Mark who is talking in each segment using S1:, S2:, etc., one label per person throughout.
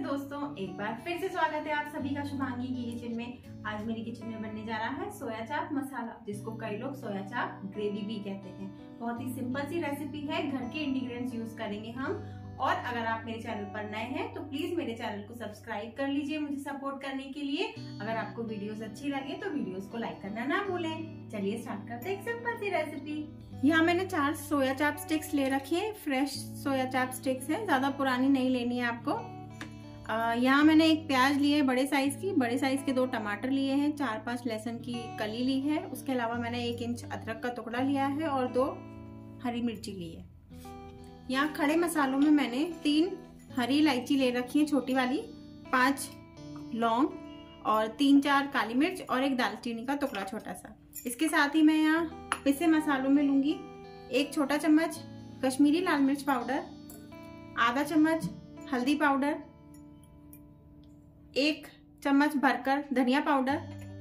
S1: दोस्तों, एक बार फिर से स्वागत है आप सभी का शुभांगी की किचन में। आज मेरी किचन में बनने जा रहा है सोया चाप मसाला, जिसको कई लोग सोया चाप ग्रेवी भी कहते हैं। बहुत ही सिंपल सी रेसिपी है, घर के इंग्रेडिएंट्स यूज करेंगे हम। और अगर आप मेरे चैनल पर नए हैं तो प्लीज मेरे चैनल को सब्सक्राइब कर लीजिए मुझे सपोर्ट करने के लिए। अगर आपको वीडियोस अच्छी लगे तो वीडियोस को लाइक करना ना भूलें। चलिए स्टार्ट करते हैं एक सिंपल सी रेसिपी। यहाँ मैंने 4 सोया चाप स्टिक्स ले रखी है। फ्रेश सोया चाप स्टिक्स है, ज्यादा पुरानी नहीं लेनी है आपको। यहाँ मैंने एक प्याज ली है बड़े साइज की, बड़े साइज के 2 टमाटर लिए हैं, 4-5 लहसुन की कली ली है। उसके अलावा मैंने 1 इंच अदरक का टुकड़ा लिया है और 2 हरी मिर्ची ली है। यहाँ खड़े मसालों में मैंने 3 हरी इलायची ले रखी है छोटी वाली, 5 लौंग और 3-4 काली मिर्च और 1 दालचीनी का टुकड़ा छोटा सा। इसके साथ ही मैं यहाँ पिसे मसालों में लूंगी 1 छोटा चम्मच कश्मीरी लाल मिर्च पाउडर, आधा चम्मच हल्दी पाउडर, 1 चम्मच भरकर धनिया पाउडर,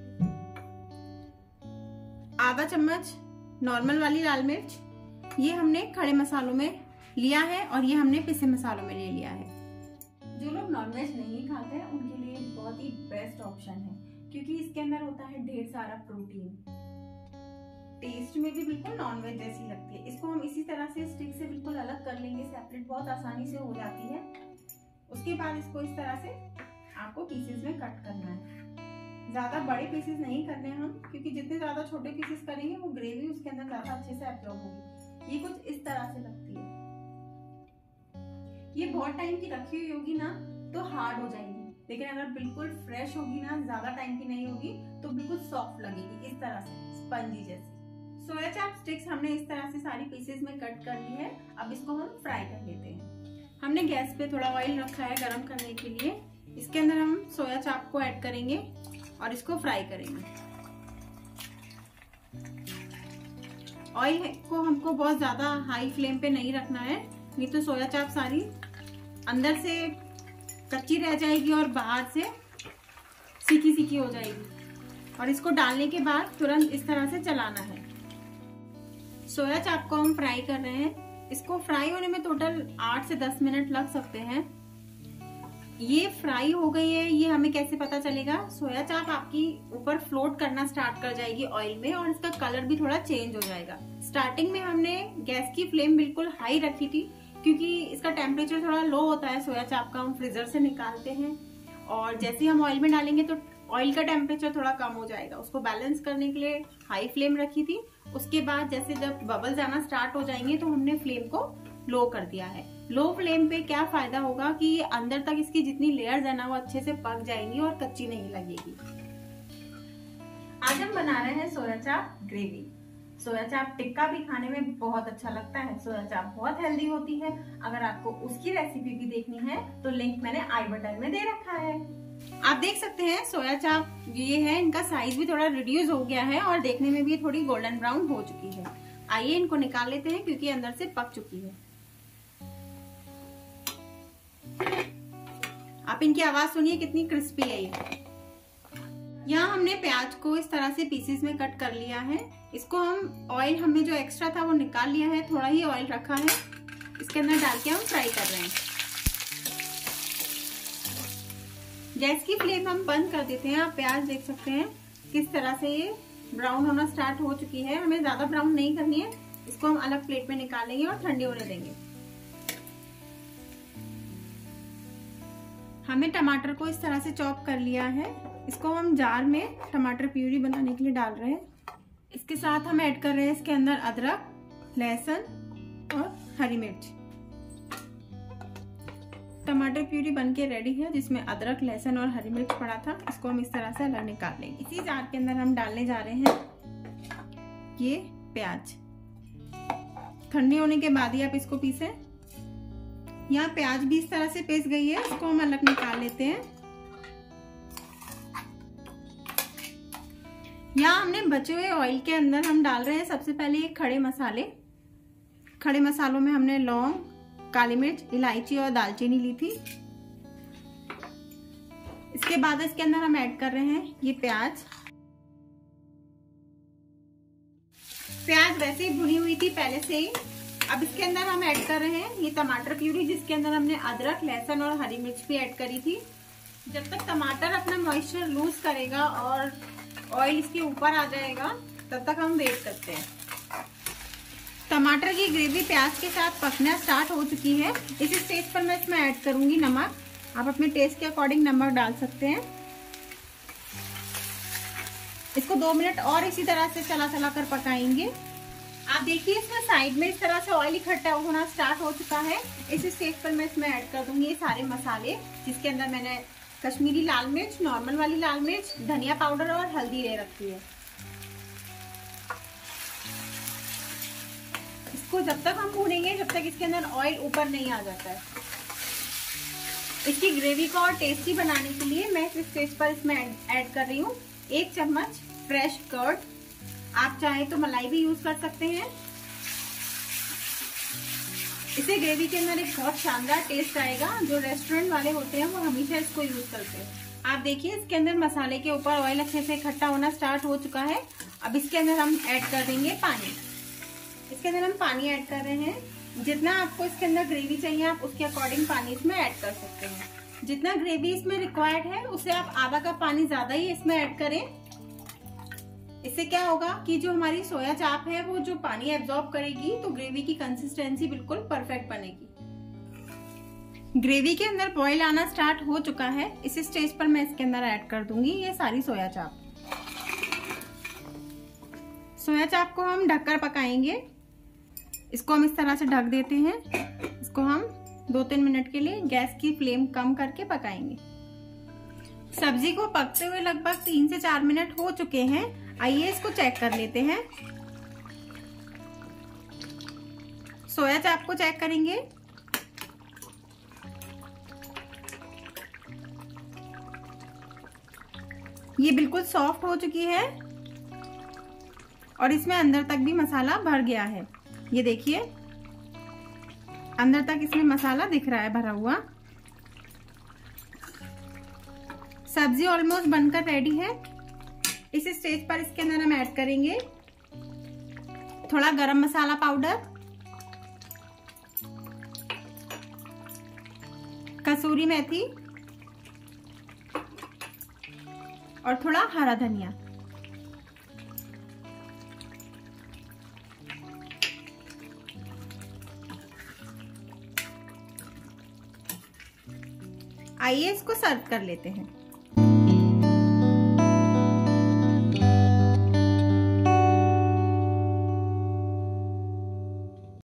S1: आधा चम्मच नॉर्मल वाली लाल मिर्च। ये हमने खड़े मसालों में लिया है और ये हमने पिसे मसालों में ले लिया है। जो लोग नॉनवेज नहीं खाते हैं उनके लिए बहुत ही बेस्ट ऑप्शन है, क्योंकि इसके अंदर होता है ढेर सारा प्रोटीन। टेस्ट में भी बिल्कुल नॉनवेज जैसी लगती है। इसको हम इसी तरह से स्टिक से बिल्कुल अलग कर लेंगे, सेपरेट बहुत आसानी से हो जाती है। उसके बाद इसको इस तरह से आपको पीसेस में कट करना है। ज्यादा बड़े पीसेस नहीं करने हम, क्योंकि जितने ज्यादा छोटे पीसेस करेंगे वो ग्रेवी उसके अंदर ज्यादा अच्छे से एब्जॉर्ब होगी। ये कुछ इस तरह से लगती है। ये बहुत टाइम की रखी हुई होगी ना तो हार्ड हो जाएगी, लेकिन अगर बिल्कुल फ्रेश होगी ना, ज्यादा टाइम की नहीं होगी तो बिल्कुल सॉफ्ट लगेगी, इस तरह से स्पंजी जैसी। सोया चाप स्टिक्स हमने इस तरह से सारी पीसेस में कट कर ली है। अब इसको हम फ्राई कर लेते हैं। हमने गैस पे थोड़ा ऑयल रखा है गरम करने के लिए। इसके अंदर हम सोया चाप को ऐड करेंगे और इसको फ्राई करेंगे। ऑयल को हमको बहुत ज्यादा हाई फ्लेम पे नहीं रखना है, नहीं तो सोया चाप सारी अंदर से कच्ची रह जाएगी और बाहर से सीखी सीखी हो जाएगी। और इसको डालने के बाद तुरंत इस तरह से चलाना है। सोया चाप को हम फ्राई कर रहे हैं। इसको फ्राई होने में टोटल 8 से 10 मिनट लग सकते हैं। ये फ्राई हो गई है, ये हमें कैसे पता चलेगा? सोया चाप आपकी ऊपर फ्लोट करना स्टार्ट कर जाएगी ऑयल में और इसका कलर भी थोड़ा चेंज हो जाएगा। स्टार्टिंग में हमने गैस की फ्लेम बिल्कुल हाई रखी थी, क्योंकि इसका टेम्परेचर थोड़ा लो होता है। सोया चाप का हम फ्रीजर से निकालते हैं और जैसे हम ऑयल में डालेंगे तो ऑयल का टेम्परेचर थोड़ा कम हो जाएगा। उसको बैलेंस करने के लिए हाई फ्लेम रखी थी। उसके बाद जैसे जब बबल्स आना स्टार्ट हो जाएंगे तो हमने फ्लेम को लो कर दिया है। लो फ्लेम पे क्या फायदा होगा कि अंदर तक इसकी जितनी लेयर्स है ना वो अच्छे से पक जाएंगी और कच्ची नहीं लगेगी। आज हम बना रहे हैं सोया चाप ग्रेवी। सोया चाप टिक्का भी खाने में बहुत अच्छा लगता है। सोया चाप बहुत हेल्दी होती है। अगर आपको उसकी रेसिपी भी देखनी है तो लिंक मैंने आई बटन में दे रखा है। आप देख सकते हैं सोया चाप ये है, इनका साइज भी थोड़ा रिड्यूस हो गया है और देखने में भी थोड़ी गोल्डन ब्राउन हो चुकी है। आइए इनको निकाल लेते हैं, क्योंकि अंदर से पक चुकी है। आप इनकी आवाज सुनिए कितनी क्रिस्पी है ये। यहाँ हमने प्याज को इस तरह से पीसेस में कट कर लिया है। इसको हम ऑयल हमने जो एक्स्ट्रा था वो निकाल लिया है, थोड़ा ही ऑयल रखा है। इसके अंदर डाल के हम फ्राई कर रहे हैं। गैस की फ्लेम हम बंद कर देते हैं। आप प्याज देख सकते हैं किस तरह से ये ब्राउन होना स्टार्ट हो चुकी है। हमें ज्यादा ब्राउन नहीं करनी है। इसको हम अलग प्लेट में निकालेंगे और ठंडी होने देंगे। हमने टमाटर को इस तरह से चॉप कर लिया है। इसको हम जार में टमाटर प्यूरी बनाने के लिए डाल रहे हैं। इसके साथ हम ऐड कर रहे हैं इसके अंदर अदरक, लहसुन और हरी मिर्च। टमाटर प्यूरी बनके रेडी है, जिसमें अदरक, लहसुन और हरी मिर्च पड़ा था। इसको हम इस तरह से अलग निकाल लेंगे। इसी जार के अंदर हम डालने जा रहे हैं ये प्याज। ठंडी होने के बाद ही आप इसको पीसें। यहाँ प्याज भी इस तरह से पीस गई है, इसको हम अलग निकाल लेते हैं। यहाँ हमने बचे हुए ऑयल के अंदर हम डाल रहे हैं सबसे पहले ये खड़े मसाले। खड़े मसालों में हमने लौंग, काली मिर्च, इलायची और दालचीनी ली थी। इसके बाद इसके अंदर हम ऐड कर रहे हैं ये प्याज। प्याज वैसे ही भुनी हुई थी पहले से ही, अब इसके अंदर हम ऐड कर रहे हैं ये टमाटर प्यूरी, जिसके अंदर हमने अदरक, लहसुन और हरी मिर्च भी ऐड करी थी। जब तक टमाटर अपना मॉइस्चर लूज करेगा और ऑयल इसके ऊपर आ जाएगा तब तक हम वेट करते हैं। टमाटर की ग्रेवी प्याज के साथ पकना स्टार्ट हो चुकी है। इस स्टेज पर मैं इसमें ऐड करूंगी नमक। आप अपने टेस्ट के अकॉर्डिंग नमक डाल सकते हैं। इसको 2 मिनट और इसी तरह से चला कर पकाएंगे। आप देखिए इसमें साइड में इस तरह से ऑयल इकट्ठा होना स्टार्ट हो चुका है। इस स्टेज पर मैं इसमें ऐड कर दूंगी ये सारे मसाले, जिसके अंदर मैंने कश्मीरी लाल मिर्च, नॉर्मल वाली लाल मिर्च, धनिया पाउडर और हल्दी ले रखी है। इसको जब तक हम भूनेंगे जब तक इसके अंदर ऑयल ऊपर नहीं आ जाता है। इसकी ग्रेवी को और टेस्टी बनाने के लिए मैं इस स्टेज पर इसमें ऐड कर रही हूँ 1 चम्मच फ्रेश कर्ड। आप चाहे तो मलाई भी यूज कर सकते हैं। इसे ग्रेवी के अंदर एक बहुत शानदार टेस्ट आएगा। जो रेस्टोरेंट वाले होते हैं वो हमेशा इसको यूज करते हैं। आप देखिए इसके अंदर मसाले के ऊपर ऑयल अच्छे से इकट्ठा होना स्टार्ट हो चुका है। अब इसके अंदर हम ऐड कर देंगे पानी। इसके अंदर हम पानी ऐड कर रहे हैं। जितना आपको इसके अंदर ग्रेवी चाहिए आप उसके अकॉर्डिंग पानी इसमें ऐड कर सकते हैं। जितना ग्रेवी इसमें रिक्वायर्ड है उससे आप आधा कप पानी ज्यादा ही इसमें ऐड करें। इससे क्या होगा कि जो हमारी सोया चाप है वो जो पानी एब्जॉर्ब करेगी तो ग्रेवी की कंसिस्टेंसी बिल्कुल परफेक्ट बनेगी। ग्रेवी के अंदर बॉईल आना स्टार्ट हो चुका है। इस स्टेज पर मैं इसके अंदर ऐड कर दूंगी ये सारी सोया चाप। सोया चाप को हम ढककर पकाएंगे। इसको हम इस तरह से ढक देते हैं। इसको हम 2-3 मिनट के लिए गैस की फ्लेम कम करके पकाएंगे। सब्जी को पकते हुए लगभग 3 से 4 मिनट हो चुके हैं। आइए इसको चेक कर लेते हैं। सोया चाप को चेक करेंगे। ये बिल्कुल सॉफ्ट हो चुकी है और इसमें अंदर तक भी मसाला भर गया है। ये देखिए अंदर तक इसमें मसाला दिख रहा है भरा हुआ। सब्जी ऑलमोस्ट बनकर रेडी है। इस स्टेज पर इसके अंदर हम ऐड करेंगे थोड़ा गरम मसाला पाउडर, कसूरी मेथी और थोड़ा हरा धनिया। आइए इसको सर्व कर लेते हैं।